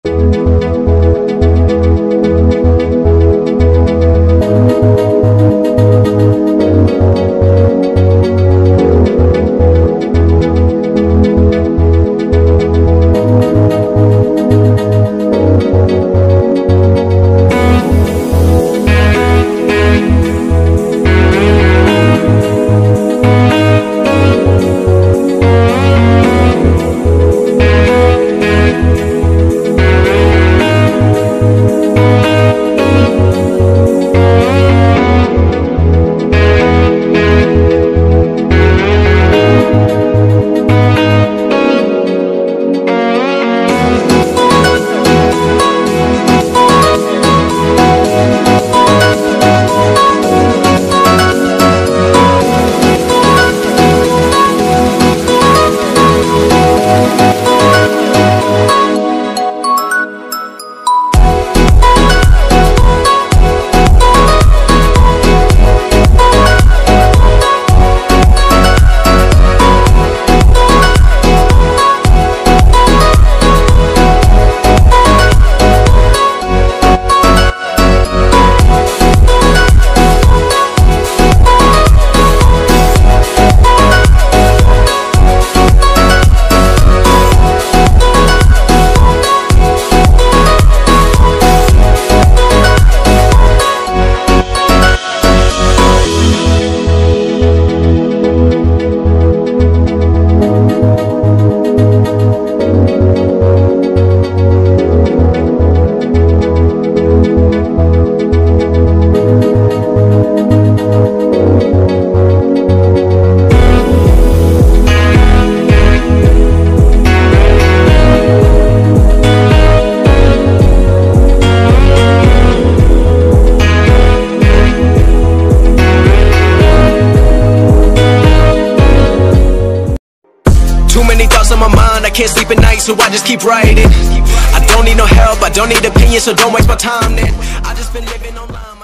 I can't sleep at night, so I just keep writing. I don't need no help, I don't need opinions, so don't waste my time then. I just been living online.